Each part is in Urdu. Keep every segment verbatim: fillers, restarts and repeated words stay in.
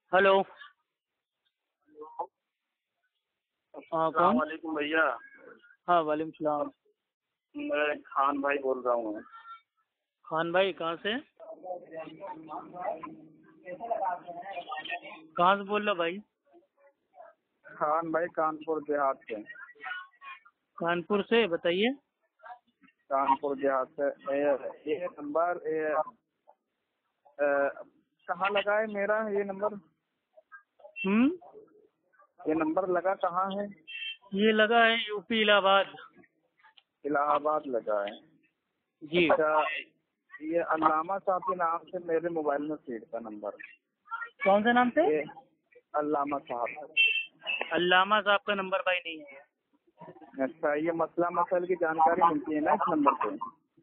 हेलो। हाँ अस्सलाम कौन? वालेकुम भैया। हाँ वालेकुम सलाम। मैं खान भाई बोल रहा हूँ। खान भाई कहाँ से? कहाँ से बोल रहे हो भाई? खान भाई कानपुर देहात से। कानपुर से, बताइए। कानपुर देहात से। ये ये नंबर ये, अ, कहाँ लगा है मेरा ये नंबर? हम्म ये नंबर लगा कहाँ है? ये लगा है यूपी इलाहाबाद। इलाहाबाद लगा है। जी। अच्छा, ये अल्लामा साहब के नाम से मेरे मोबाइल में फीड था नंबर। कौन से नाम से? ये अल्लामा साहब। अल्लामा साहब का नंबर भाई नहीं है। अच्छा, ये मसला मसल की जानकारी मिलती है ना इस नंबर पे?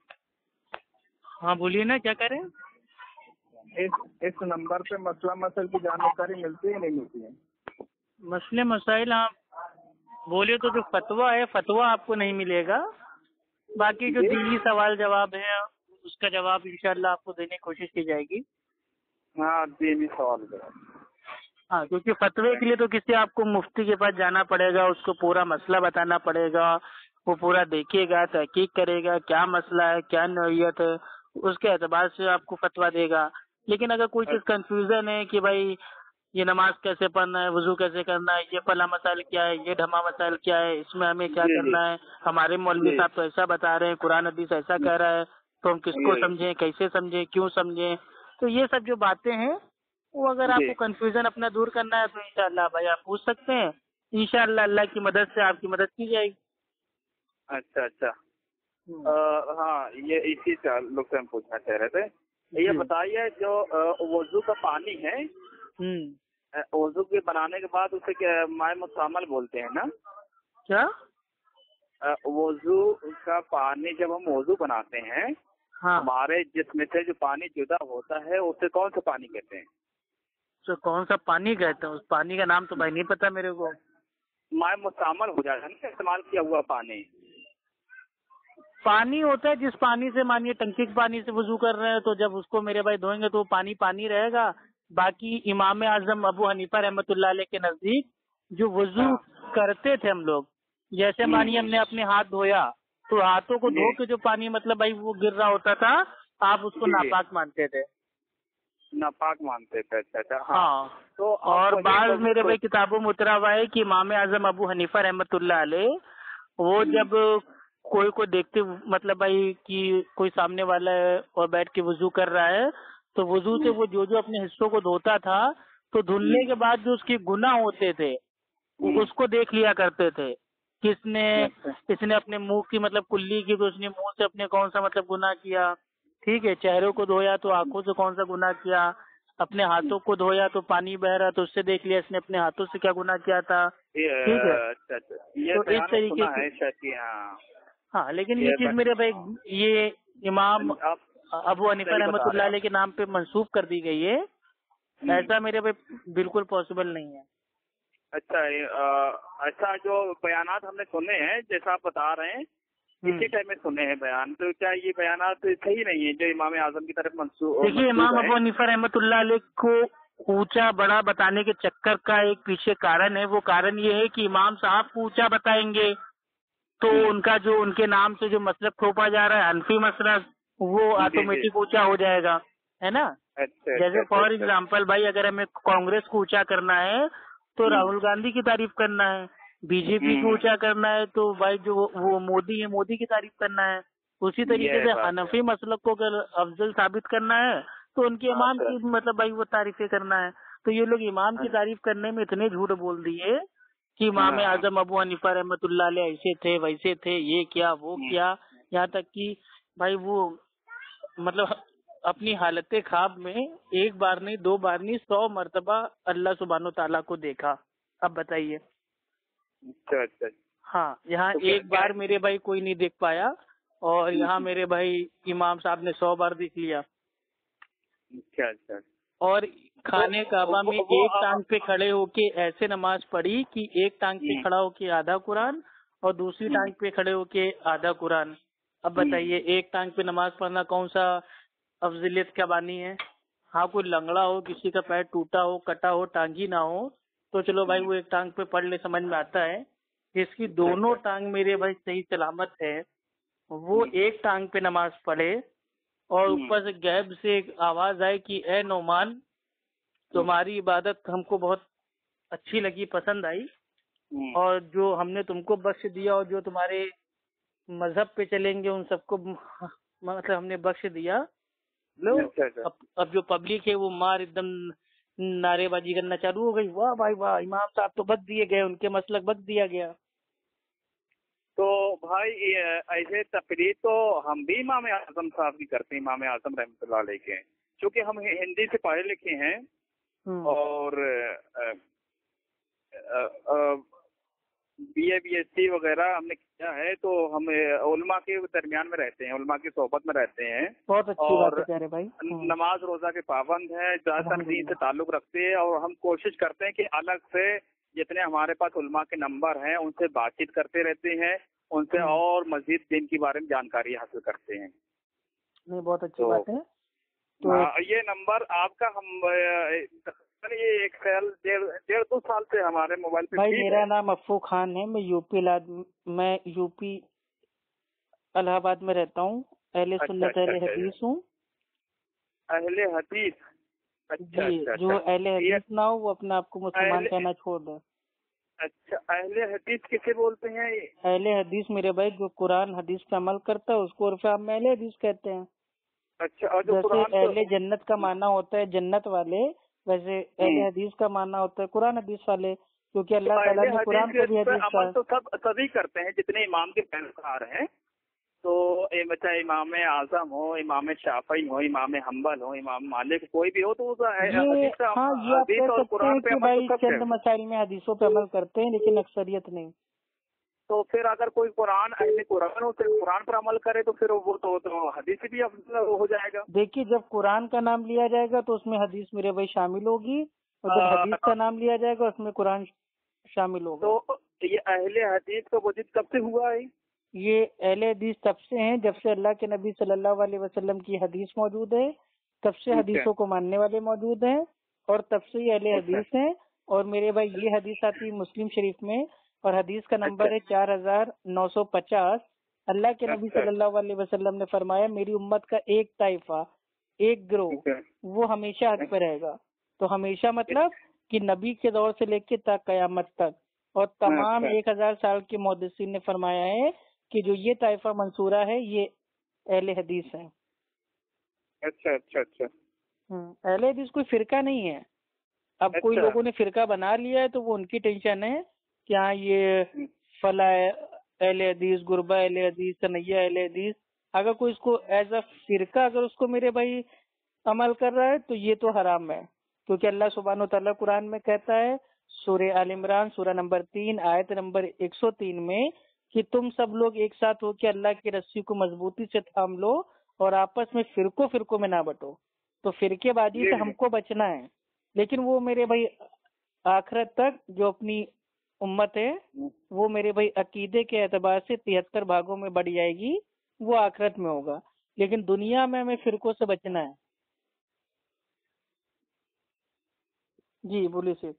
हाँ बोलिए ना, क्या कह रहे हैं? इस इस नंबर पे मसला मसल की जानकारी मिलती है नहीं मिलती है? मसले मसाइल आप बोलिए तो जो फतवा है, फतवा आपको नहीं मिलेगा। बाकी जो दीनी सवाल जवाब है उसका जवाब इंशाल्लाह आपको देने की कोशिश की जाएगी। हाँ, दीनी सवाल जवाब। हाँ, क्योंकि फतवे के लिए तो किसी आपको मुफ्ती के पास जाना पड़ेगा, उसको पूरा मसला बताना पड़ेगा, वो पूरा देखेगा, तहकीक करेगा क्या मसला है, क्या नौयत है, उसके एतबार से आपको फतवा देगा। लेकिन अगर कोई चीज कंफ्यूजन है कि भाई ये नमाज कैसे पढ़ना है, वजू कैसे करना है, ये फला मसाइल क्या है, ये ढमा मसाइल क्या है, इसमें हमें क्या करना है, हमारे मौलवी साहब तो ऐसा बता रहे हैं, कुरान हदीस ऐसा कह रहा है, तो हम किसको समझें, कैसे समझें, क्यों समझें। तो ये सब जो बातें हैं वो अगर आपको कंफ्यूजन अपना दूर करना है तो इंशाअल्लाह भाई आप पूछ सकते हैं। इंशाअल्लाह अल्लाह की मदद से आपकी मदद की जाएगी। अच्छा अच्छा। आ, हाँ, ये इसी ताल्लुक से हम पूछना चाह रहे थे। ये बताइए, जो वजू का पानी है, वजू के बनाने के बाद उसे क्या माय मुस्तामल बोलते हैं ना? क्या? वजू का पानी जब हम वजू बनाते हैं, हाँ, हमारे जिस्म से जो पानी जुदा होता है उसे कौन सा पानी कहते हैं? तो कौन सा पानी कहते हैं? उस पानी का नाम तो भाई नहीं पता मेरे को। माय मुस्तामल हो जाएगा ना इस्तेमाल किया हुआ पानी? पानी होता है जिस पानी से, मानिए टंकी के पानी से वजू कर रहे हैं तो जब उसको मेरे भाई धोएंगे तो वो पानी पानी रहेगा। बाकी इमाम आजम अबू हनीफा रहमतुल्लाह अलैह के नजदीक जो वजू करते थे हम लोग, जैसे मानिए हमने अपने हाथ धोया तो हाथों को धो के जो पानी मतलब भाई वो गिर रहा होता था, आप उसको नापाक मानते थे। नापाक मानते थे? अच्छा अच्छा। हाँ, तो और बाद मेरे भाई किताबों में उतरा हुआ है कि इमाम आजम अबू हनीफा रहमतुल्लाह अलैह वो जब कोई को देखते मतलब भाई कि कोई सामने वाला है और बैठ के वजू कर रहा है तो वजू से वो जो जो अपने हिस्सों को धोता था तो धुलने के बाद जो उसके गुनाह होते थे उसको देख लिया करते थे। किसने इसने अपने मुंह की मतलब कुल्ली की तो उसने मुंह से अपने कौन सा मतलब गुनाह किया, ठीक है। चेहरे को धोया तो आंखों से कौन सा गुनाह किया, अपने हाथों को धोया तो पानी बह रहा तो उससे देख लिया इसने अपने हाथों से क्या गुनाह किया था, ठीक है। अच्छा अच्छा, ये तो इस तरीके से हाँ हाँ, लेकिन ये चीज मेरे भाई ये इमाम अबू हनीफा रहमतुल्लाह अलैह के नाम पे मंसूब कर दी गई है, ऐसा मेरे भाई बिल्कुल पॉसिबल नहीं है। अच्छा, अच्छा, जो बयानात हमने सुने हैं जैसा आप बता रहे हैं इसी टाइम में सुने हैं बयान, तो क्या ये बयानात सही नहीं है जो इमाम आजम की तरफ मंसूब? देखिए, इमाम अबू हनीफा रहमतुल्लाह अलैह को ऊंचा बड़ा बताने के चक्कर का एक पीछे कारण है। वो कारण ये है कि इमाम साहब को ऊंचा बताएंगे तो उनका जो उनके नाम से जो मसलब थोपा जा रहा है हनफी मसलब वो ऑटोमेटिक ऊंचा हो जाएगा, है ना। अच्छा, जैसे फॉर एग्जांपल भाई अगर हमें कांग्रेस को ऊंचा करना है तो राहुल गांधी की तारीफ करना है, बीजेपी को ऊंचा करना है तो भाई जो वो मोदी है मोदी की तारीफ करना है। उसी तरीके से हनफी मसलब को अगर अफजल साबित करना है तो उनके इमाम की मतलब भाई वो तारीफें करना है। तो ये लोग इमाम की तारीफ करने में इतने झूठ बोल दिए कि इमाम आजम अबू हनीफा रहमतुल्लाह अलैह ऐसे थे वैसे थे, ये किया वो किया, यहाँ तक कि भाई वो मतलब अपनी हालत ख्वाब में एक बार नहीं दो बार नहीं सौ मर्तबा अल्लाह सुब्हानो ताला को देखा। अब बताइए। अच्छा अच्छा। हाँ, यहाँ एक बार मेरे भाई कोई नहीं देख पाया और यहाँ मेरे भाई इमाम साहब ने सौ बार देख लिया। अच्छा अच्छा। और खाने काबा में एक टांग पे खड़े होके ऐसे नमाज पढ़ी कि एक टांग पे खड़ा होके आधा कुरान और दूसरी टांग पे खड़े होके आधा कुरान। अब बताइए एक टांग पे नमाज पढ़ना कौन सा अफजलियत का बानी है? हाँ कोई लंगड़ा हो, किसी का पैर टूटा हो, कटा हो, टांगी ना हो, तो चलो भाई वो एक टांग पे पढ़ ले, समझ में आता है। जिसकी दोनों टांग मेरे भाई सही सलामत है, वो एक टांग पे नमाज पढ़े और ऊपर से गैब से एक आवाज आए कि ए नौमान, तुम्हारी इबादत हमको बहुत अच्छी लगी, पसंद आई, और जो हमने तुमको बख्श दिया और जो तुम्हारे मजहब पे चलेंगे उन सबको मतलब हमने बख्श दिया। लो अब, अब जो पब्लिक है वो मार एकदम नारेबाजी करना चालू हो गई, वाह भाई वाह, इमाम साहब तो बख्श दिए गए, उनके मसलक बख्श दिया गया। तो भाई ऐसे तकरीर तो हम भी इमाम आजम साहब की करते हैं, इमाम आजम रहमतुल्लाह अलैह के, क्योंकि हम हिंदी से पढ़े लिखे हैं और B A B S C वगैरह हमने किया है, तो हम उलमा के दरमियान में रहते हैं, उलमा की सोहबत में रहते हैं। बहुत अच्छी बात है प्यारे भाई। नमाज रोजा के पाबंद है, ज्यादातर दीन से ताल्लुक रखते हैं, और हम कोशिश करते हैं कि अलग से जितने हमारे पास उलमा के नंबर हैं उनसे बातचीत करते रहते हैं, उनसे और मजीद दिन के बारे में जानकारी हासिल करते हैं। नहीं बहुत अच्छी तो, बात है। तो हाँ, ये नंबर आपका हम ये एक साल डेढ़ डेढ़ दो साल से हमारे मोबाइल पे। भाई मेरा नाम अफ़ू खान है, मैं यूपी मैं यूपी इलाहाबाद में रहता हूँ, अहले सुन्नत अहले हदीस हूँ। अहले हदीस? अच्छा, जी, अच्छा, जो अहले हदीस ना हो वो अपने आप को मुसलमान कहना छोड़ दे। अच्छा, अहले हदीस किसे बोलते हैं? अहले हदीस मेरे भाई जो कुरान हदीस पे अमल करता है उसको उर्फ़ आम में अहले हदीस कहते हैं। अच्छा, और जो जैसे अहले जन्नत का माना होता है जन्नत वाले, वैसे अहले हदीस का मानना होता है कुरान हदीस वाले, क्योंकि अल्लाह ताला ने कुरान को भी हदीस अमल तो सब सभी करते हैं जितने इमाम के पैरोकार हैं। तो चाहे इमाम आजम हो, इमाम शाफी हो, इमाम हम्बल हो, इमाम मालिक, कोई भी हो, तो ये हाँ ये आप कह सकते हैं कि भाई चंद मसाइल में हदीसों पे अमल करते हैं लेकिन अक्सरियत नहीं। तो फिर अगर कोई कुरान अहले कुरान हो तो कुरान पर अमल करे तो फिर वो तो, तो हदीस भी हो जाएगा। देखिए जब कुरान का नाम लिया जाएगा तो उसमें हदीस मेरे भाई शामिल होगी, और जब हदीस का नाम लिया जाएगा उसमें कुरान शामिल होगा। तो ये अहले हदीस का वजूद कब से हुआ है? ये अहले हदीस तब से हैं जब से अल्लाह के नबी सल्लल्लाहु अलैहि वसल्लम की हदीस मौजूद है, तब से हदीसों को मानने वाले मौजूद हैं, और तब से ये अहले हदीस हैं। और मेरे भाई ये हदीस आती है मुस्लिम शरीफ में, और हदीस का नंबर है चार हजार नौ सौ पचास। अल्लाह के नबी सल्लल्लाहु अलैहि वसल्लम ने फरमाया मेरी उम्मत का एक ताइफा, एक गिरोह, वो हमेशा हक पे रहेगा। तो हमेशा मतलब कि नबी के दौर से लेके तक कयामत तक, और तमाम एक हजार साल के मुहद्दिसीन ने फरमाया है कि जो ये ताइफा मंसूरा है ये अहले हदीस है। अच्छा अच्छा अच्छा। अहले हदीस कोई फिरका नहीं है। अब अच्छा। कोई लोगों ने फिरका बना लिया है तो वो उनकी टेंशन है कि हाँ ये फला अहले हदीस, गुरबा अहले हदीस, सनैया अहले हदीस। अगर कोई इसको एज अ फिरका अगर उसको मेरे भाई अमल कर रहा है तो ये तो हराम है, क्योंकि अल्लाह सुब्हानो तआला कुरान में कहता है सूरह आल इमरान सूरह नंबर तीन आयत नंबर एक सौ तीन में कि तुम सब लोग एक साथ हो के अल्लाह की रस्सी को मजबूती से थाम लो और आपस में फिरको फिरको में ना बटो। तो फिरकेबाजी से हमको बचना है, लेकिन वो मेरे भाई आखिरत तक जो अपनी उम्मत है वो मेरे भाई अकीदे के एतबार से तिहत्तर भागों में बढ़ जाएगी, वो आखिरत में होगा, लेकिन दुनिया में हमें फिरकों से बचना है। जी बोलिए सेठ।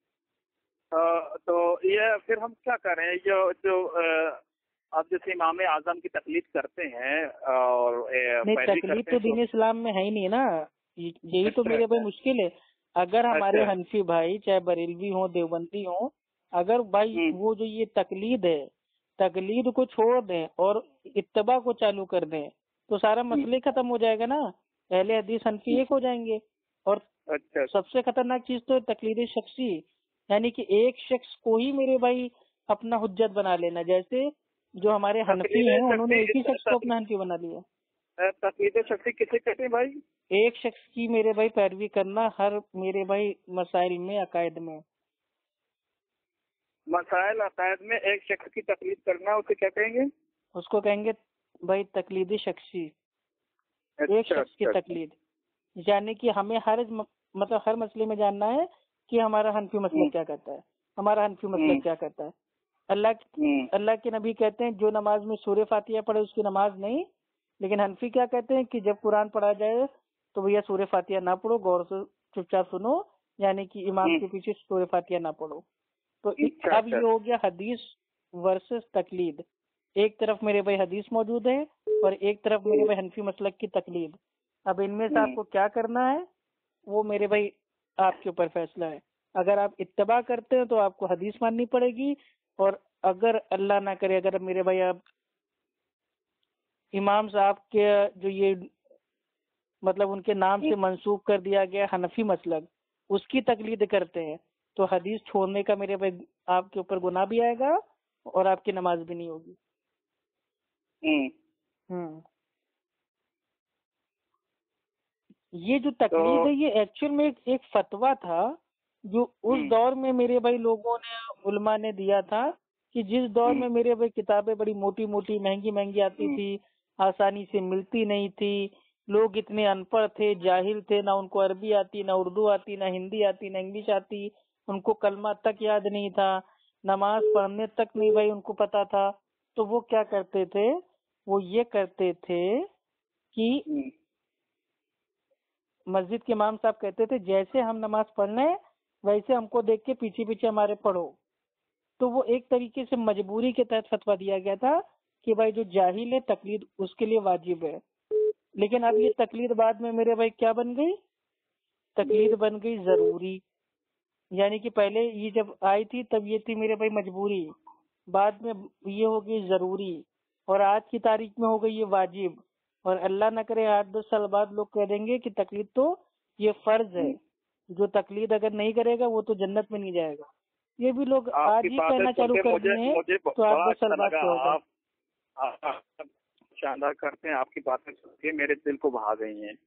तो ये फिर हम क्या करें? जो जो आप जैसे इमाम आजम की तकलीद करते हैं और नहीं, तकलीद तो दीन इस्लाम में है ही नहीं ना, यही तो मेरे भाई मुश्किल है। अगर हमारे हनफी भाई चाहे बरेलवी हो देवबंदी हो, अगर भाई वो जो ये तकलीद है तकलीद को छोड़ दें और इत्तबा को चालू कर दें तो सारा मसले खत्म हो जाएगा ना, अहले हदीस हनफी एक हो जाएंगे। और अच्छा। सबसे खतरनाक चीज तो तकलीद शख्सी, यानी कि एक शख्स को ही मेरे भाई अपना हुज्जत बना लेना। जैसे जो हमारे हनफी हैं उन्होंने एक ही शख्स को अपना हनफी बना लिया। तकलीद शख्सी किसे कहते हैं भाई? एक शख्स की मेरे भाई पैरवी करना हर मेरे भाई मसाइल में अकायद में। मसाइल अकायद में एक शख्स की तकलीद करना उसे क्या कहेंगे? उसको कहेंगे भाई तकलीदी शख्सी। अच्छा, एक शख्स की तकलीद, यानी कि हमें हर मतलब हर मसले में जानना है कि हमारा हनफी मसला क्या कहता है, हमारा हनफी मसला क्या कहता है। अल्लाह अल्लाह के नबी कहते हैं जो नमाज में सूरह फातिहा पढ़े उसकी नमाज नहीं, लेकिन हनफी क्या कहते हैं कि जब कुरान पढ़ा जाए تو بھیا سورہ فاتحہ نہ پڑھو، غور سے چپ چاپ سنو، یعنی کہ امام کے پیچھے سورہ فاتحہ نہ پڑھو۔ تو اب یہ ہو گیا حدیث ورسز تقلید۔ ایک طرف میرے بھائی حدیث موجود ہے اور ایک طرف میرے بھائی حنفی مسلک کی تقلید۔ اب ان میں سے آپ کو کیا کرنا ہے وہ میرے بھائی آپ کے اوپر فیصلہ ہے۔ اگر آپ اتباع کرتے ہیں تو آپ کو حدیث ماننی پڑے گی، اور اگر اللہ نہ کرے اگر میرے بھائی آپ امام صاحب کے جو یہ مطلب ان کے نام سے منسوخ کر دیا گیا حنفی مسلک، اس کی تقلید کرتے ہیں تو حدیث چھوڑنے کا میرے بھائی آپ کے اوپر گناہ بھی آئے گا اور آپ کی نماز بھی نہیں ہوگی۔ ہوں یہ جو تقلید ہے یہ ایکچوئل میں ایک فتویٰ تھا جو اس دور میں میرے بھائی لوگوں نے علماء نے دیا تھا، کہ جس دور میں میرے بھائی کتابیں بڑی موٹی موٹی مہنگی مہنگی آتی تھی، آسانی سے ملتی نہیں تھی، لوگ اتنے ان پڑھ تھے، جاہل تھے، نہ ان کو عربی آتی، نہ اردو آتی، نہ ہندی آتی، نہ انگلش آتی، ان کو کلمہ تک یاد نہیں تھا، نماز پڑھنے تک نہیں بھائی ان کو پتا تھا۔ تو وہ کیا کرتے تھے، وہ یہ کرتے تھے کہ مسجد کے امام صاحب کہتے تھے جیسے ہم نماز پڑھنا ہے ویسے ہم کو دیکھ کے پیچھے پیچھے ہمارے پڑھو۔ تو وہ ایک طریقے سے مجبوری کے تحت فتویٰ دیا گیا تھا کہ بھائی جو جاہل ہے تقلید اس کے لیے واجب ہے۔ لیکن اب یہ تقلید بعد میں میرے بھائی کیا بن گئی، تقلید بن گئی ضروری، یعنی کہ پہلے یہ جب آئی تھی تب یہ تھی میرے بھائی مجبوری، بعد میں یہ ہو گئی ضروری، اور آج کی تاریخ میں ہو گئی یہ واجب، اور اللہ نہ کرے آٹھ دس سال بعد لوگ کہہ دیں گے کہ تقلید تو یہ فرض ہے، جو تقلید اگر نہیں کرے گا وہ تو جنت میں نہیں جائے گا۔ یہ بھی لوگ آج ہی کہنا چالو کر دیے ہیں تو آٹھ دس سال بعد ہوگا۔ شاندار کرتے ہیں، آپ کی باتیں سن کے میرے دل کو بھا گئی ہیں،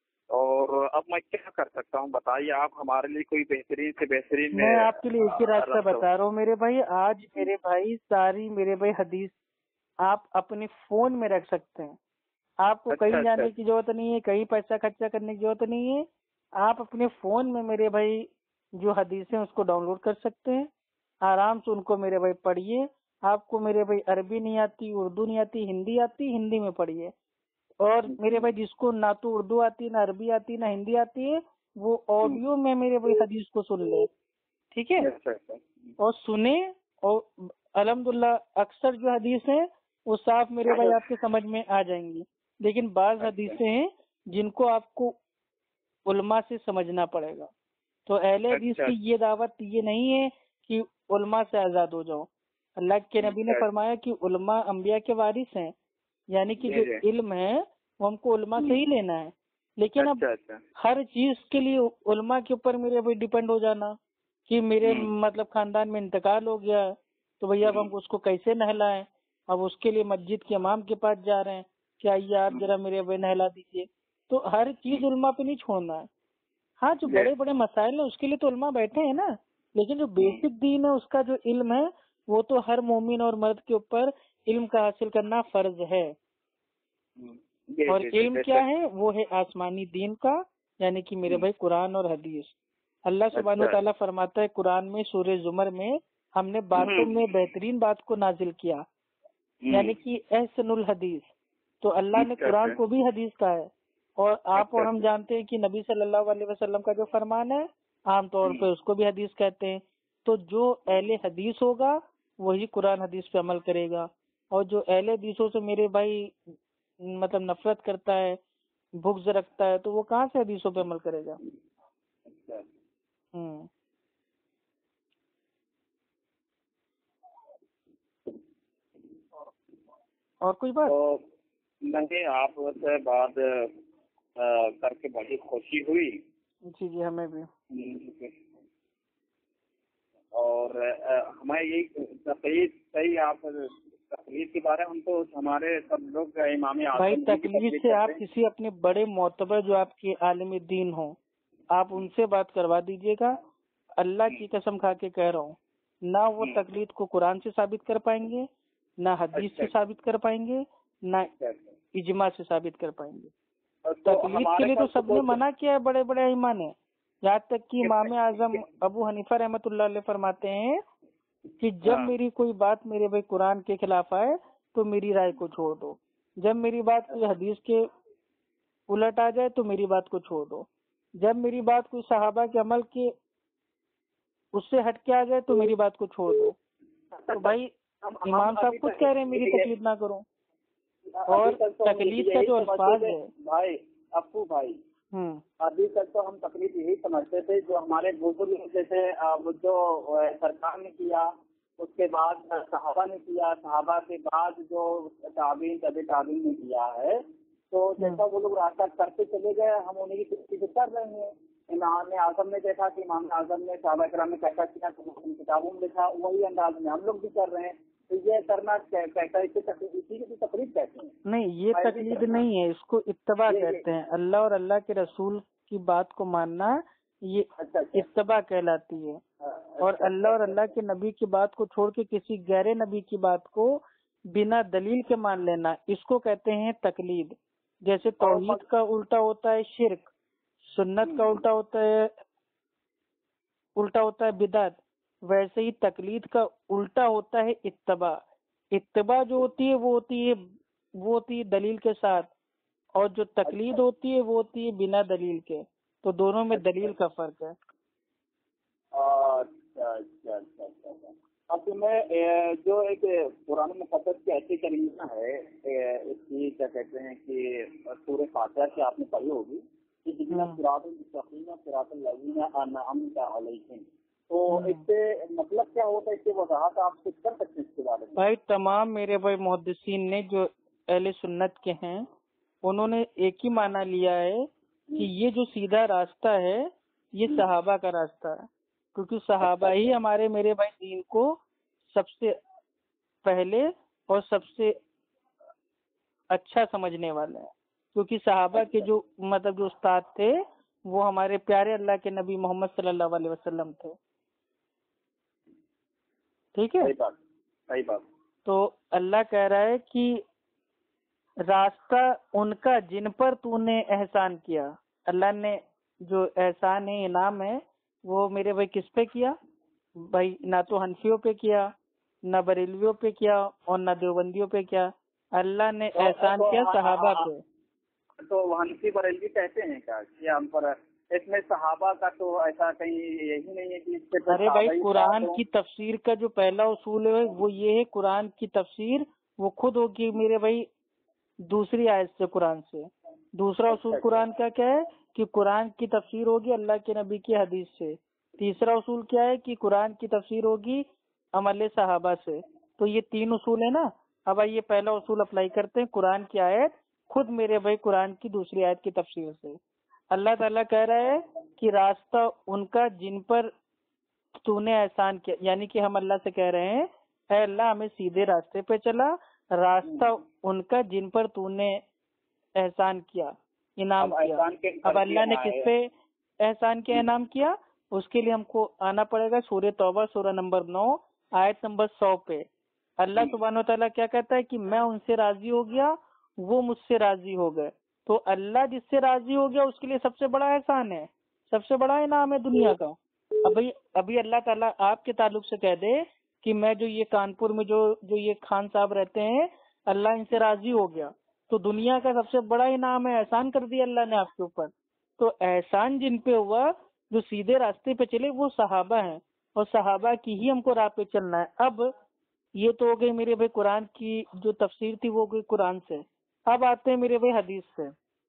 اور اب میں کیا کر سکتا ہوں بتائیے آپ ہمارے لیے کوئی بہترین سے بہترین۔ میں آپ کے لیے ایک ہی راستہ بتا رہا ہوں میرے بھائی، آج میرے بھائی ساری میرے بھائی حدیث آپ اپنے فون میں رکھ سکتے ہیں، آپ کو کہیں جانے کی ضرورت نہیں ہے، کہیں پیسہ خرچہ کرنے کی ضرورت نہیں ہے، آپ اپنے فون میں میرے بھائی جو حدیث ہیں اس کو ڈاؤن لوڈ کر سکتے ہیں، آرام سے ان کو میرے بھائی پڑھیے۔ آپ کو میرے بھائی عربی نہیں آتی، اردو نہیں آتی، ہندی آتی، ہندی میں پڑھیے، اور میرے بھائی جس کو نہ تو اردو آتی، نہ عربی آتی، نہ ہندی آتی ہے، وہ آڈیو میں میرے بھائی حدیث کو سن لے، ٹھیک ہے، اور سنیں، اور الحمدللہ اکثر جو حدیث ہیں وہ صاف میرے بھائی آپ کے سمجھ میں آ جائیں گی، لیکن بعض حدیثیں ہیں جن کو آپ کو علماء سے سمجھنا پڑے گا۔ تو اہل حدیث کی یہ دعوت یہ نہیں ہے کہ علماء سے آزاد ہو جاؤ۔ اللہ کے نبی نے فرمایا کہ علماء انبیاء کے وارث ہیں، یعنی کہ جو علم ہے وہ ہم کو علماء سے ہی لینا ہے، لیکن اب ہر چیز کے لیے علماء کے اوپر میرے بھائی ڈیپینڈ ہو جانا کہ میرے مطلب خاندان میں انتقال ہو گیا تو بھیا اب ہم اس کو کیسے نہلائیں، اب اس کے لیے مسجد کے امام کے پاس جا رہے ہیں کہ آئیے آپ ذرا میرے بھائی نہلا دیجیے۔ تو ہر چیز علماء پہ نہیں چھوڑنا ہے، ہاں جو بڑے بڑے مسائل ہیں اس کے لیے تو علماء بیٹھے ہیں نا، لیکن جو بیسک دین ہے اس کا جو علم ہے وہ تو ہر مومن اور مرد کے اوپر علم کا حاصل کرنا فرض ہے۔ اور علم کیا ہے، وہ ہے آسمانی دین کا، یعنی کہ میرے بھائی قرآن اور حدیث۔ اللہ سبحانہ و تعالیٰ فرماتا ہے قرآن میں سورہ زمر میں، ہم نے باتوں میں بہترین بات کو نازل کیا، یعنی کہ احسن الحدیث۔ تو اللہ نے قرآن کو بھی حدیث کہا ہے، اور آپ اور ہم جانتے ہیں کہ نبی صلی اللہ علیہ وسلم کا جو فرمان ہے عام طور پہ اس کو بھی حدیث کہتے ہیں۔ تو جو اہل حدیث ہوگا وہی قرآن حدیث پہ عمل کرے گا، اور جو اہل حدیثوں سے میرے بھائی مطلب نفرت کرتا ہے، بغض رکھتا ہے، تو وہ کہاں سے حدیثوں پہ عمل کرے گا؟ ہوں اور کوئی بات نہیں، آپ سے بات کر کے بڑی خوشی ہوئی۔ جی جی ہمیں بھی، اور ہمیں یہی تقلید صحیح، آپ تقلید کے بارے میں ہم تو ہمارے سب لوگ امام اعظم بھائی تقلید سے آپ کسی اپنے بڑے معتبر جو آپ کے عالم دین ہوں آپ ان سے بات کروا دیجیے گا، اللہ کی قسم کھا کے کہہ رہا ہوں، نہ وہ تقلید کو قرآن سے ثابت کر پائیں گے، نہ حدیث سے ثابت کر پائیں گے، نہ اجماع سے ثابت کر پائیں گے۔ تقلید کے لیے تو سب نے منع کیا ہے، بڑے بڑے ائمہ نے، یہاں تک کہ امام اعظم ابو حنیفہ رحمۃ اللہ علیہ فرماتے ہیں کہ جب میری کوئی بات میرے بھائی قرآن کے خلاف آئے تو میری رائے کو چھوڑ دو، جب میری بات کوئی حدیث کے الٹ آ جائے تو میری بات کو چھوڑ دو، جب میری بات کوئی صحابہ کے عمل کے اس سے ہٹ کے آ جائے تو میری بات کو چھوڑ دو۔ تو بھائی امام صاحب خود کہہ رہے ہیں میری تقلید نہ کرو، اور تقلید کا جو الفاظ ہے بھائی ابو بھائی ابھی تک تو ہم تقلید یہی سمجھتے تھے جو ہمارے بزرگ جیسے جو سرکار نے کیا، اس کے بعد صحابہ نے کیا، صحابہ کے بعد جو تابعین طبع تابعین نے کیا ہے، تو جیسا وہ لوگ راستہ کرتے چلے گئے ہم انہیں کی تقلید کر رہے ہیں۔ امام اعظم نے دیکھا کہ امام اعظم نے صحابہ کرام نے کیسا کیا تو اپنی کتابوں میں لکھا، وہی انداز میں ہم لوگ بھی کر رہے ہیں، تو یہ کرنا کیسا اسی کی تقلید کہتے ہیں؟ نہیں، یہ تقلید نہیں ہے، اس کو اتباع کہتے ہیں۔ اللہ اور اللہ کے رسول کی بات کو ماننا یہ اتباع کہلاتی ہے، اور اللہ اور اللہ کے نبی کی بات کو چھوڑ کے کسی غیر نبی کی بات کو بنا دلیل کے مان لینا، اس کو کہتے ہیں تقلید۔ جیسے توحید کا الٹا ہوتا ہے شرک، سنت کا الٹا ہوتا ہے الٹا ہوتا ہے بدعت، ویسے ہی تقلید کا الٹا ہوتا ہے اتباع۔ اتباع جو ہوتی ہے وہ ہوتی ہے وہ ہوتی ہے دلیل کے ساتھ، اور جو تقلید ہوتی ہے وہ ہوتی ہے بنا دلیل کے، تو دونوں میں دلیل کا فرق ہے۔ اچھا اچھا اچھا اچھا اب تمہیں جو ایک قرآن مقدس کی ایسی کریمہ ہے، اس کی کیا کہتے ہیں کہ سورہ فاتحہ کی آپ نے پڑھی ہوگی کہ جتنا صراط المستقیم صراط الذین انعمت علیہم، تو اس سے مطلب کیا ہوتا ہے، اس کی وضاحت آپ کچھ کر سکتے ہیں اس کے بارے میں؟ بھائی تمام میرے بھائی محدثین نے جو اہل سنت کے ہیں انہوں نے ایک ہی معنی لیا ہے کہ یہ جو سیدھا راستہ ہے یہ صحابہ کا راستہ ہے، کیونکہ صحابہ ہی ہمارے میرے بھائی دین کو سب سے پہلے اور سب سے اچھا سمجھنے والے ہیں، کیونکہ صحابہ کے جو مطلب جو استاد تھے وہ ہمارے پیارے اللہ کے نبی محمد صلی اللہ علیہ وسلم تھے۔ ٹھیک ہے، صحیح بات۔ تو اللہ کہہ رہا ہے کہ راستہ ان کا جن پر تو نے احسان کیا، اللہ نے جو احسان ہے انعام ہے وہ میرے بھائی کس پہ کیا؟ بھائی نہ تو حنفیوں پہ کیا، نہ بریلویوں پہ کیا، اور نہ دیوبندیوں پہ کیا، اللہ نے احسان کیا صحابہ پہ۔ تو حنفی بریلوی کہتے ہیں کیا کہ ہم پر اس میں صحابہ کا تو ایسا کہیں یہی نہیں ہے کہ اس کے؟ ارے بھائی قرآن کی تفسیر کا جو پہلا اصول ہے وہ یہ ہے، قرآن کی تفسیر وہ خود ہوگی میرے بھائی دوسری آیت سے قرآن سے۔ دوسرا اصول قرآن کا کیا ہے کہ قرآن کی تفسیر ہوگی اللہ کے نبی کی حدیث سے۔ تیسرا اصول کیا ہے کہ قرآن کی تفسیر ہوگی عمل صحابہ سے۔ تو یہ تین اصول ہے نا، اب آئیے پہلا اصول اپلائی کرتے ہیں، قرآن کی آیت خود میرے بھائی قرآن کی دوسری آیت کی تفسیر سے۔ اللہ تعالیٰ کہہ رہا ہے کہ راستہ ان کا جن پر تو نے احسان کیا، یعنی کہ ہم اللہ سے کہہ رہے ہیں اے اللہ ہمیں سیدھے راستے پہ چلا، راستہ ان کا جن پر تو نے احسان کیا، انعام کیا۔ اب اللہ نے کس پہ احسان کیا، انعام کیا؟ اس کے لیے ہم کو آنا پڑے گا سورہ توبہ سورہ نمبر نو آیت نمبر سو پہ۔ اللہ سبحانہ و تعالیٰ کیا کہتا ہے کہ میں ان سے راضی ہو گیا، وہ مجھ سے راضی ہو گئے۔ تو اللہ جس سے راضی ہو گیا اس کے لیے سب سے بڑا احسان ہے، سب سے بڑا انعام ہے دنیا کا۔ ابھی ابھی اللہ تعالیٰ آپ کے تعلق سے کہہ دے کہ میں جو یہ کانپور میں جو جو یہ خان صاحب رہتے ہیں اللہ ان سے راضی ہو گیا، تو دنیا کا سب سے بڑا انعام ہے، احسان کر دیا اللہ نے آپ کے اوپر۔ تو احسان جن پہ ہوا جو سیدھے راستے پہ چلے وہ صحابہ ہیں، اور صحابہ کی ہی ہم کو راہ پہ چلنا ہے۔ اب یہ تو ہو گئی میرے بھائی قرآن کی جو تفسیر تھی وہ گئی قرآن سے۔ اب آتے ہیں میرے بھائی حدیث سے۔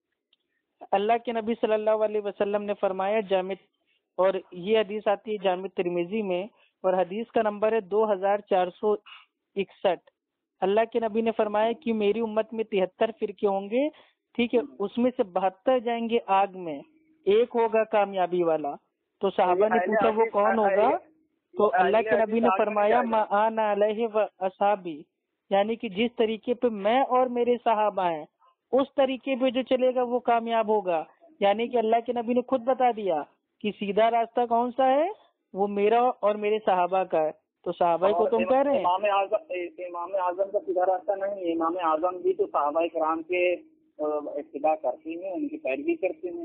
اللہ کے نبی صلی اللہ علیہ وسلم نے فرمایا جامع، اور یہ حدیث آتی ہے جامع ترمذی میں، اور حدیث کا نمبر ہے دو ہزار چار سو اکسٹھ۔ اللہ کے نبی نے فرمایا کہ میری امت میں تہتر فرقے ہوں گے، ٹھیک ہے، اس میں سے بہتر جائیں گے آگ میں، ایک ہوگا کامیابی والا۔ تو صحابہ نے پوچھا وہ کون ہوگا؟ تو اللہ کے نبی نے فرمایا ما انا علیہ و اصحابی، یعنی کہ جس طریقے پہ میں اور میرے صحابہ ہیں اس طریقے پہ جو چلے گا وہ کامیاب ہوگا۔ یعنی کہ اللہ کے نبی نے خود بتا دیا کہ سیدھا راستہ کون سا ہے، وہ میرا اور میرے صحابہ کا ہے۔ تو صحابہ کو تم کہہ رہے ہیں امام اعظم امام اعظم کا سیدھا راستہ نہیں ہے، امام اعظم بھی تو صحابہ کرام کے اتباع کرتے ہیں، ان کی پیروی کرتے ہیں۔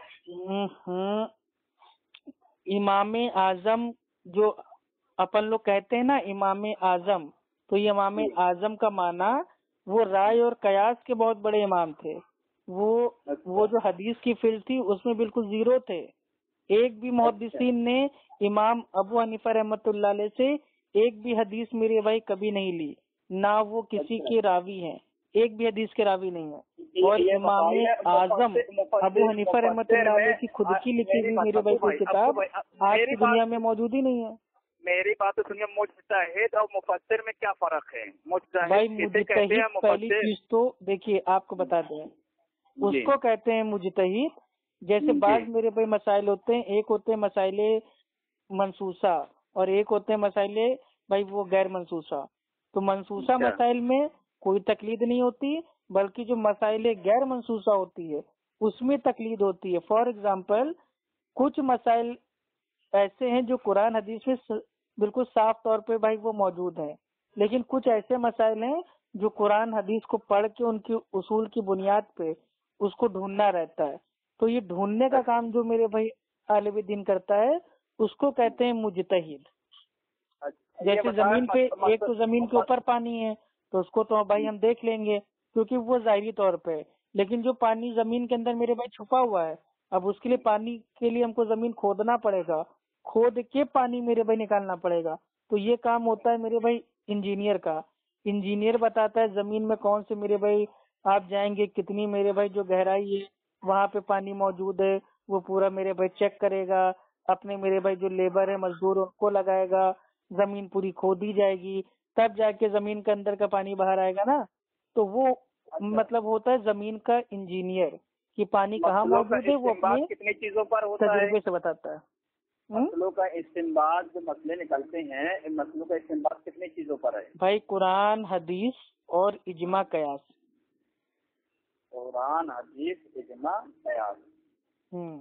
امام اعظم جو اپن لوگ کہتے ہیں نا امام اعظم، تو یہ امام اعظم کا معنی وہ رائے اور قیاس کے بہت بڑے امام تھے، وہ وہ جو حدیث کی فیلڈ تھی اس میں بالکل زیرو تھے. ایک بھی محدثین نے امام ابو حنیفہ رحمۃ اللہ علیہ سے ایک بھی حدیث میرے بھائی کبھی نہیں لی، نہ وہ کسی کے راوی ہیں، ایک بھی حدیث کے راوی نہیں ہے. اور امام اعظم ابو حنیفہ رحمۃ اللہ علیہ کی خود کی لکھی ہوئی میرے بھائی کوئی کتاب آج کی دنیا میں موجود ہی نہیں ہے. میری بات تو سنیے، مجتہد اور مفسر میں کیا فرق ہے؟ بھائی مجتہد پہلی چیز تو دیکھیے آپ کو بتا دیں، اس کو کہتے ہیں مجتہد. جیسے بعض میرے بھائی مسائل ہوتے ہیں، ایک ہوتے ہیں مسائل منسوسہ اور ایک ہوتے ہیں مسائل بھائی وہ غیر منسوسہ. تو منسوسہ مسائل میں کوئی تقلید نہیں ہوتی، بلکہ جو مسائل غیر منسوسہ ہوتی ہے اس میں تقلید ہوتی ہے. فار ایگزامپل کچھ مسائل ایسے ہیں جو قرآن حدیث میں بالکل صاف طور پہ بھائی وہ موجود ہیں، لیکن کچھ ایسے مسائل ہیں جو قرآن حدیث کو پڑھ کے ان کی اصول کی بنیاد پہ اس کو ڈھونڈنا رہتا ہے. تو یہ ڈھونڈنے کا کام جو میرے بھائی طالب دین کرتا ہے اس کو کہتے ہیں مجتہد. جیسے زمین پہ ایک تو زمین کے اوپر پانی ہے تو اس کو تو بھائی ہم دیکھ لیں گے کیونکہ وہ ظاہری طور پہ، لیکن جو پانی زمین کے اندر میرے بھائی چھپا ہوا ہے، اب اس کے لیے پانی کے لیے ہم کو زمین کھودنا پڑے گا، کھود کے پانی میرے بھائی نکالنا پڑے گا. تو یہ کام ہوتا ہے میرے بھائی انجینئر کا. انجینئر بتاتا ہے زمین میں کون سے میرے بھائی آپ جائیں گے کتنی میرے بھائی جو گہرائی ہے وہاں پہ پانی موجود ہے، وہ پورا میرے بھائی چیک کرے گا، اپنے میرے بھائی جو لیبر ہے مزدور ان کو لگائے گا، زمین پوری کھودی جائے گی، تب جا کے زمین کے اندر کا پانی باہر آئے گا نا. تو وہ مطلب ہوتا ہے زمین کا انجینئر کہ پانی کہاں موجود ہے، وہ اپنے کتنی چیزوں پر ہوتا ہے تجربے سے بتاتا ہے. مسئلوں کا استنباط جو مسئلے نکلتے ہیں ان مسئلوں کا استنباط کتنی چیزوں پر ہے؟ بھائی قرآن حدیث اور اجماع قیاس. قرآن حدیث اجماع قیاس. ہوں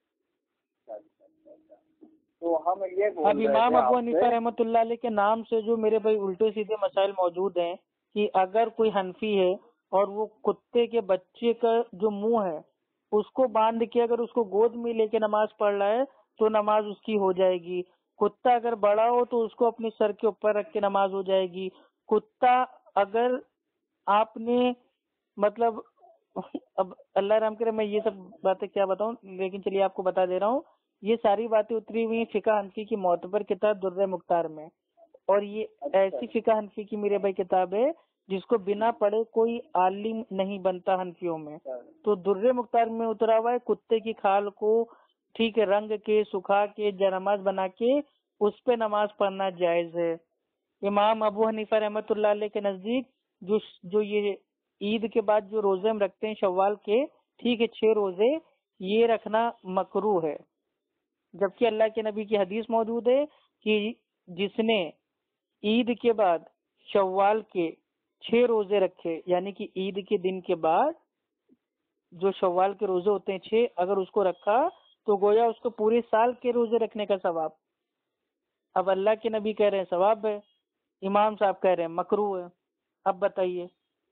تو ہم یہ اب امام ابو حنیفہ رحمۃ اللہ علیہ کے نام سے جو میرے بھائی الٹے سیدھے مسائل موجود ہیں کہ اگر کوئی حنفی ہے اور وہ کتے کے بچے کا جو منہ ہے اس کو باندھ کے اگر اس کو گود میں لے کے نماز پڑھ رہا ہے تو نماز اس کی ہو جائے گی. کتا اگر بڑا ہو تو اس کو اپنے سر کے اوپر رکھ کے نماز ہو جائے گی. کتا اگر آپ نے مطلب اب اللہ رحم کرے میں یہ سب باتیں کیا بتاؤں، لیکن چلیے آپ کو بتا دے رہا ہوں. یہ ساری باتیں اتری ہوئی فقہ حنفی کی معتبر کتاب درر مختار میں، اور یہ ایسی فقہ حنفی کی میرے بھائی کتاب ہے جس کو بنا پڑھے کوئی عالم نہیں بنتا حنفیوں میں. تو درر مختار میں اترا ہوا ہے کتے کی کھال کو ٹھیک ہے رنگ کے سکھا کے جنماز بنا کے اس پہ نماز پڑھنا جائز ہے. امام ابو حنیفہ رحمۃ اللہ علیہ کے نزدیک جو جو یہ عید کے بعد جو روزے ہم رکھتے ہیں شوال کے ٹھیک ہے چھ روزے یہ رکھنا مکروہ ہے، جبکہ اللہ کے نبی کی حدیث موجود ہے کہ جس نے عید کے بعد شوال کے چھ روزے رکھے یعنی کہ عید کے دن کے بعد جو شوال کے روزے ہوتے ہیں چھ اگر اس کو رکھا تو گویا اس کو پورے سال کے روزے رکھنے کا ثواب. اب اللہ کے نبی کہہ رہے ہیں ثواب ہے، امام صاحب کہہ رہے ہیں مکروہ ہے. اب بتائیے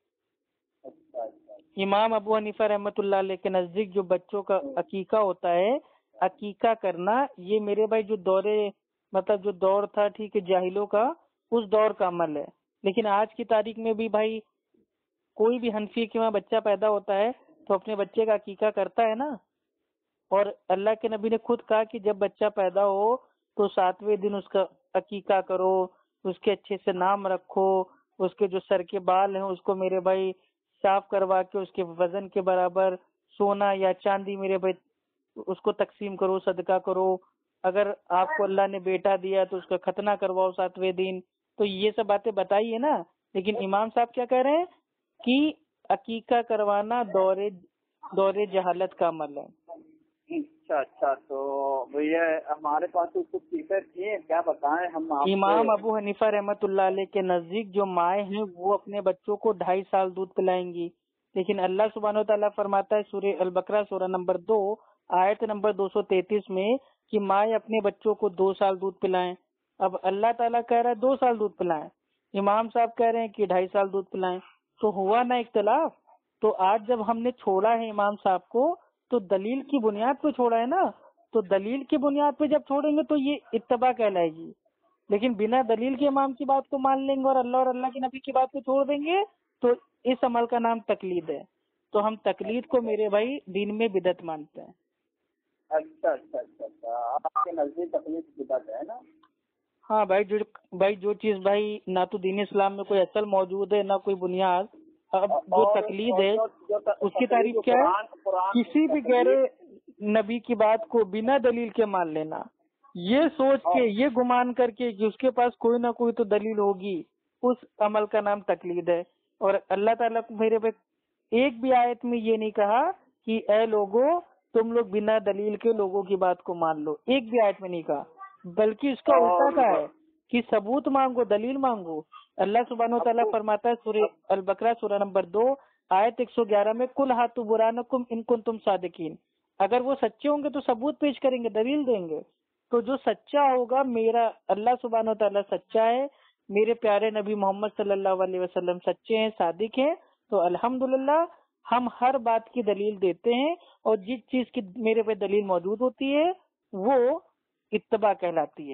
امام ابو حنیفہ رحمۃ اللہ علیہ کے نزدیک جو بچوں کا عقیقہ ہوتا ہے، عقیقہ کرنا یہ میرے بھائی جو دورے مطلب جو دور تھا ٹھیک ہے جاہلوں کا اس دور کا عمل ہے. لیکن آج کی تاریخ میں بھی بھائی کوئی بھی حنفی کے وہاں بچہ پیدا ہوتا ہے تو اپنے بچے کا عقیقہ کرتا ہے نا. اور اللہ کے نبی نے خود کہا کہ جب بچہ پیدا ہو تو ساتویں دن اس کا عقیقہ کرو، اس کے اچھے سے نام رکھو، اس کے جو سر کے بال ہیں اس کو میرے بھائی صاف کروا کے اس کے وزن کے برابر سونا یا چاندی میرے بھائی اس کو تقسیم کرو، صدقہ کرو. اگر آپ کو اللہ نے بیٹا دیا تو اس کا ختنہ کرواؤ ساتویں دن. تو یہ سب باتیں بتائیے نا. لیکن امام صاحب کیا کہہ رہے ہیں کہ عقیقہ کروانا دور دور جہالت کا عمل ہے. اچھا اچھا تو بھیا ہمارے پاس تو کچھ چیزیں تھیں کیا بتائیں ہم. امام ابو حنیفہ رحمۃ اللہ علیہ کے نزدیک جو مائیں ہیں وہ اپنے بچوں کو ڈھائی سال دودھ پلائیں گی، لیکن اللہ سبحانہ و تعالیٰ فرماتا ہے سورہ البقرہ سورہ نمبر دو آیت نمبر دو سو تینتیس میں کہ مائیں اپنے بچوں کو دو سال دودھ پلائیں. اب اللہ تعالیٰ کہہ رہا ہے دو سال دودھ پلائیں، امام صاحب کہہ رہے ہیں کہ ڈھائی سال دودھ پلائیں. تو ہوا نا اختلاف. تو آج جب ہم نے چھوڑا ہے امام صاحب کو تو دلیل کی بنیاد پہ چھوڑا ہے نا. تو دلیل کی بنیاد پہ جب چھوڑیں گے تو یہ اتباع کہلائے گی. لیکن بنا دلیل کے امام کی بات کو مان لیں گے اور اللہ اور اللہ کے نبی کی بات کو چھوڑ دیں گے تو اس عمل کا نام تقلید ہے. تو ہم تقلید کو میرے بھائی دین میں بدعت مانتے ہیں۔ اچھا اچھا اچھا اچھا آپ کے نزدیک تقلید بدعت ہے نا؟ ہاں بھائی، جو بھائی جو چیز بھائی نہ تو دین اسلام میں کوئی اصل موجود ہے نہ کوئی بنیاد، اب جو تقلید ہے اس کی تعریف کیا ہے؟ کسی بھی غیر نبی کی بات کو بنا دلیل کے مان لینا، یہ سوچ کے یہ گمان کر کے کہ اس کے پاس کوئی نہ کوئی تو دلیل ہوگی، اس عمل کا نام تقلید ہے۔ اور اللہ تعالیٰ کو میرے پہ ایک بھی آیت میں یہ نہیں کہا کہ اے لوگوں تم لوگ بنا دلیل کے لوگوں کی بات کو مان لو، ایک بھی آیت میں نہیں کہا، بلکہ اس کا الٹا کہا ہے کہ ثبوت مانگو، دلیل مانگو۔ اللہ سبحانہ و تعالیٰ فرماتا ہے سورہ البقرہ سورہ نمبر دو آیت ایک سو گیارہ میں، کل ہاتھو برہانکم ان کنتم صادقین، اگر وہ سچے ہوں گے تو ثبوت پیش کریں گے، دلیل دیں گے۔ تو جو سچا ہوگا، میرا اللہ سبحانہ و تعالیٰ سچا ہے، میرے پیارے نبی محمد صلی اللہ علیہ وسلم سچے ہیں، صادق ہیں، تو الحمدللہ ہم ہر بات کی دلیل دیتے ہیں، اور جس چیز کی میرے پہ دلیل موجود ہوتی ہے وہ اتباع کہلاتی ہے۔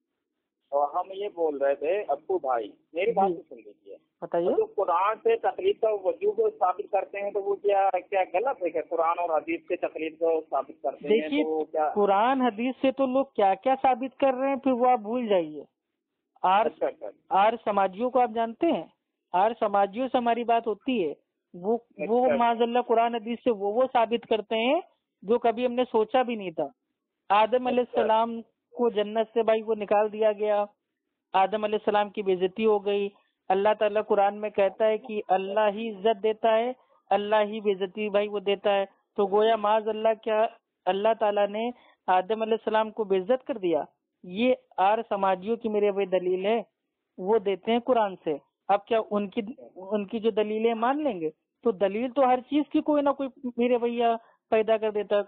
اور ہم یہ بول رہے تھے ابو بھائی، میری بات سن لیجیے، بتائیے۔ جو قرآن سے تقلید کا وجوب ثابت کرتے ہیں تو وہ کیا کیا غلط ہے؟ کہ قرآن اور حدیث سے تقلید کو ثابت کرتے ہیں دیکھیے، تو کیا قرآن حدیث سے تو لوگ کیا کیا ثابت کر رہے ہیں، پھر وہ آپ بھول جائیے۔ آر آر سماجیوں کو آپ جانتے ہیں، آر سماجیوں سے ہماری بات ہوتی ہے، وہ وہ معاذ اللہ قرآن حدیث سے وہ وہ ثابت کرتے ہیں جو کبھی ہم نے سوچا بھی نہیں تھا۔ آدم علیہ السلام کو جنت سے بھائی وہ نکال دیا گیا، آدم علیہ السلام کی بے عزتی ہو گئی، اللہ تعالیٰ قرآن میں کہتا ہے کہ اللہ ہی عزت دیتا ہے، اللہ ہی بے عزتی بھائی وہ دیتا ہے، تو گویا معاذ اللہ کیا اللہ تعالیٰ نے آدم علیہ السلام کو بے عزت کر دیا؟ یہ آر سماجیوں کی میرے بھائی دلیل ہے، وہ دیتے ہیں قرآن سے۔ اب کیا ان کی ان کی جو دلیلیں مان لیں گے؟ تو دلیل تو ہر چیز کی کوئی نہ کوئی میرے بھیا پیدا کر دیتا،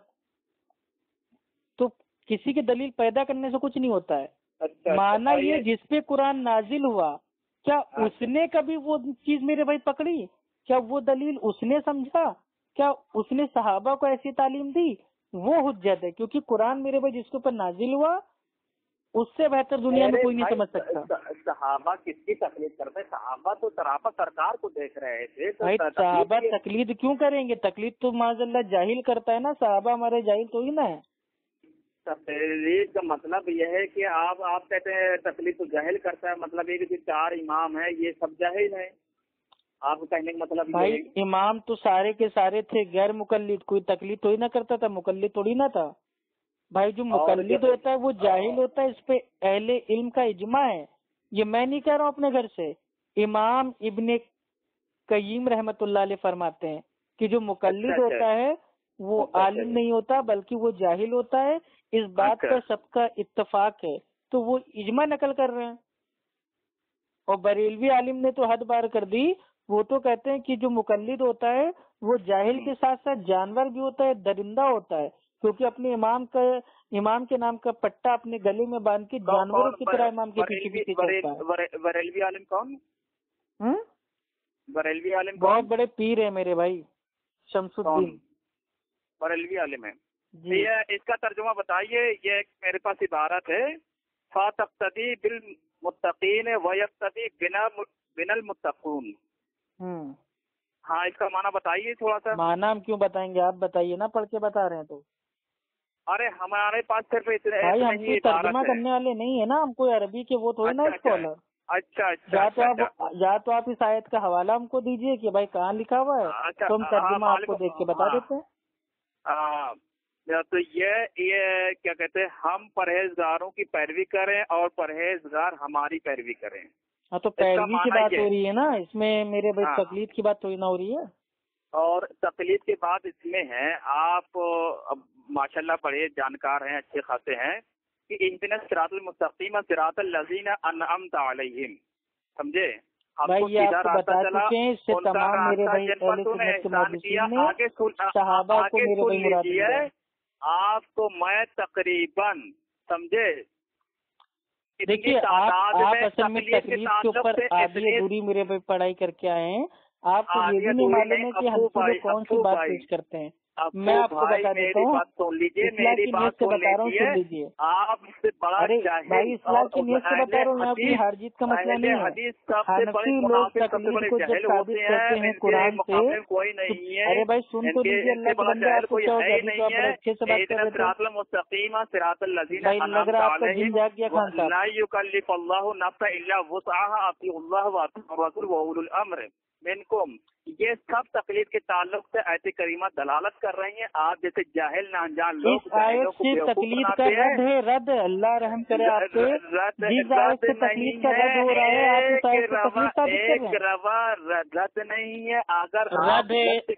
تو کسی کی دلیل پیدا کرنے سے کچھ نہیں ہوتا ہے۔ مانا یہ جس پہ قرآن نازل ہوا، کیا اس نے کبھی وہ چیز میرے بھائی پکڑی؟ کیا وہ دلیل اس نے سمجھا؟ کیا اس نے صحابہ کو ایسی تعلیم دی؟ وہ حجت ہے، کیونکہ قرآن میرے بھائی جس کے اوپر نازل ہوا اس سے بہتر دنیا میں کوئی نہیں سمجھ سکتا۔ صحابہ کس کی تقلید کرتے؟ صحابہ تو صحابہ سرکار کو دیکھ رہے تھے، بھائی صحابہ تقلید کیوں کریں گے؟ تقلید تو معاذ اللہ جاہل کرتا ہے نا، صحابہ ہمارے جاہل تو ہی نہ ہے۔ تقلید کا مطلب یہ ہے کہ آپ آپ کہتے ہیں تقلید تو جاہل کرتا ہے، مطلب یہ کہ چار امام ہیں یہ سب جاہل ہیں، آپ کہنے کا مطلب بھائی امام تو سارے کے سارے تھے غیر مقلد، کوئی تقلید تو ہی نہ کرتا تھا، مقلد تھوڑی نہ تھا۔ بھائی جو مقلد ہوتا ہے وہ جاہل ہوتا ہے، اس پہ اہل علم کا اجماع ہے، یہ میں نہیں کہہ رہا ہوں اپنے گھر سے۔ امام ابن قیم رحمت اللہ علیہ فرماتے ہیں کہ جو مقلد ہوتا ہے وہ عالم نہیں ہوتا بلکہ وہ جاہل ہوتا ہے، اس بات پر سب کا اتفاق ہے، تو وہ اجماع نقل کر رہے ہیں۔ اور بریلوی عالم نے تو حد بار کر دی، وہ تو کہتے ہیں کہ جو مقلد ہوتا ہے وہ جاہل کے ساتھ ساتھ جانور بھی ہوتا ہے، درندہ ہوتا ہے، کیونکہ اپنے امام کا امام کے نام کا پٹا اپنے گلے میں باندھ کے جانوروں کی طرح امام کے پیچھے پیچھے چلتا ہے۔ بریلوی عالم کون؟ بریلوی عالم بہت بڑے پیر ہیں میرے بھائی، شمس الدین بریلوی عالم ہے جی۔ اس کا ترجمہ بتائیے، یہ میرے پاس عبارت ہے، فَتَقْتَدِي بِالْمُتَّقِينَ وَيَقْتَدِي بِنَا الْمُتَّقُونَ۔ ہاں اس کا معنی بتائیے تھوڑا سا۔ معنی ہم کیوں بتائیں گے، آپ بتائیے نا، پڑھ کے بتا رہے ہیں تو۔ ارے ہمارے پاس صرف اتنے بھائی ہم کوئی ترجمہ کرنے والے نہیں ہے نا، ہم کوئی عربی کے وہ تھوڑی نا اسکالر۔ اچھا اچھا یا تو آپ یا تو آپ اس آیت کا حوالہ ہم کو دیجئے کہ بھائی کہاں لکھا ہوا ہے، تو ہم ترجمہ آپ کو دیکھ کے بتا دیتے ہیں۔ تو یہ یہ کیا کہتے ہیں، ہم پرہیزگاروں کی پیروی کریں اور پرہیزگار ہماری پیروی کریں۔ ہاں تو پیروی کی بات ہو رہی ہے نا اس میں میرے بھائی، تقلید کی بات تھوڑی نہ ہو رہی ہے۔ اور تقلید کے بعد اس میں ہے، آپ ماشاء اللہ بڑے جانکار ہیں، اچھے خاصے ہیں، کہ اہدنا الصراط المستقیم صراط الذین انعمت علیہم، سمجھے؟ بھائی یہ آپ کو بتا چکے ہیں، اس سے تمام میرے بھائی اہل سنت کے محدثین نے صحابہ کو میرے بھائی مراد دیا ہے۔ آپ کو میں تقریباً سمجھے، دیکھیے آپ آپ اصل میں تقلید کے اوپر آدھی ادھوری میرے بھائی پڑھائی کر کے آئے ہیں، آپ کو یہ بھی نہیں معلوم ہے کہ ہم کون سی بات پیش کرتے ہیں۔ میں آپ کو بتا دیتا ہوں، بات سن لیجیے، اصلاح کی نیت سے بتا رہا ہوں، سن لیجیے آپ سے بڑا بھائی اصلاح کی نیت سے بتا رہا ہوں، یہاں کوئی ہار جیت کا مسئلہ نہیں ہے۔ حنفی لوگ تقلید کو جب ثابت کرتے ہیں قرآن سے، کوئی نہیں ہے۔ ارے بھائی سن تو لیجیے، اللہ کے بندے آپ کو کیا ہو گیا؟ تو آپ بڑے اچھے سے بات کر رہے تھے مستقیم صراط الذین بھائی، لگ رہا آپ کا دین جاگ گیا خان صاحب۔ لا یکلف اللہ نفسا الا وسعها، اطیعوا اللہ واطیعوا الرسول واولی الامر منکم۔ یہ سب تقلید کے تعلق سے آیت کریمہ دلالت کر رہی ہیں۔ آپ جیسے جاہل نہ انجان لوگ اس آیت سے تقلید کا رد ہے، رد، اللہ رحم کرے آپ پہ، جس آیت سے تقلید کا رد ہو رہا ہے آپ اس آیت سے تقلید ثابت کر رہے ہیں۔ روا رد نہیں ہے، اگر رد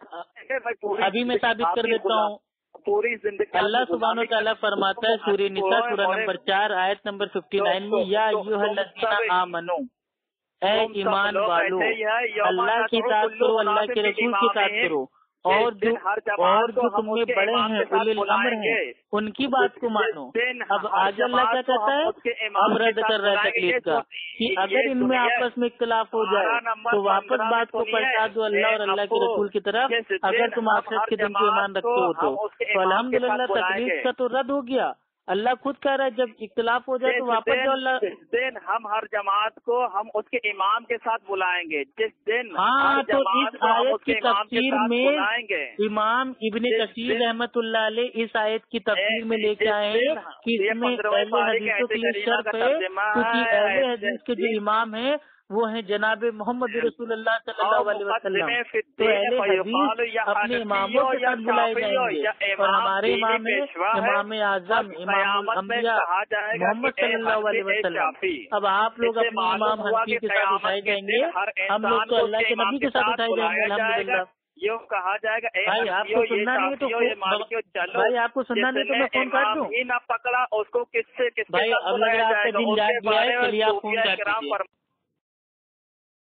ہے، ابھی میں ثابت کر دیتا ہوں۔ پوری زندگی اللہ سبحانہ و تعالیٰ فرماتا ہے سورہ نساء سورہ نمبر چار آیت نمبر ففٹی نائن میں، یا ایھا الذین آمنوا، اے ایمان والو اللہ کی اطاعت کرو، اللہ کے رسول کی اطاعت کرو، اور جو اور جو تم میں بڑے ہیں اولی الامر ہیں ان کی بات کو مانو۔ اب آج اللہ کیا کہتا ہے، اب رد کر رہا ہے تقلید کا، کہ اگر ان میں آپس میں اختلاف ہو جائے تو واپس بات کو پلٹا دو اللہ اور اللہ کے رسول کی طرف، اگر تم آخرت کے دن کو ایمان رکھتے ہو تو۔ تو الحمدللہ تقلید کا تو رد ہو گیا۔ اللہ خود کہہ رہا ہے جب اختلاف ہو جائے تو واپس جو اللہ دن ہم ہر جماعت کو ہم اس کے امام کے ساتھ بلائیں گے، جس دن ہاں تو اس آیت کی تفسیر میں امام ابن کثیر رحمت اللہ علیہ اس آیت کی تفسیر میں لے کے آئے ہیں کہ اس میں اہل حدیثوں کے لیے شرط ہے، کیونکہ اہل حدیث کے جو امام ہیں وہ ہیں جناب محمد رسول اللہ صلی اللہ علیہ وسلم، تو اہل حدیث اپنے اماموں کے ساتھ بلائے جائیں گے، اور ہمارے امام ہیں امام اعظم امام الانبیاء محمد صلی اللہ علیہ وسلم۔ اب آپ لوگ اپنے امام حنفی کے ساتھ اٹھائے جائیں گے، ہم لوگ تو اللہ کے نبی کے ساتھ اٹھائے جائیں گے الحمدللہ۔ یوں کہا جائے گا بھائی آپ کو سننا نہیں تو بھائی آپ کو سننا نہیں تو میں فون کاٹ دوں؟ نہ پکڑا اس کو کس سے کس بھائی اب لگ رہا ہے آپ کا دن جاگ گیا ہے، چلیے آپ فون کاٹ دیجیے۔